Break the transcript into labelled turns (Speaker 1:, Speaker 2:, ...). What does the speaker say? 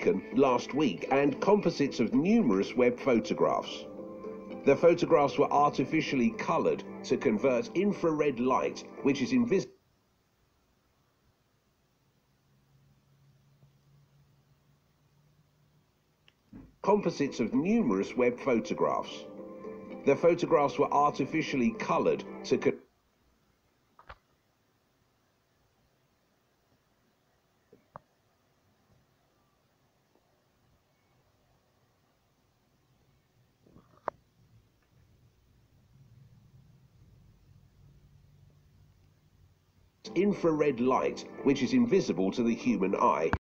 Speaker 1: taken last week and composites of numerous web photographs. The photographs were artificially coloured to convert infrared light, which is invisible. Composites of numerous web photographs. The photographs were artificially coloured to infrared light, which is invisible to the human eye.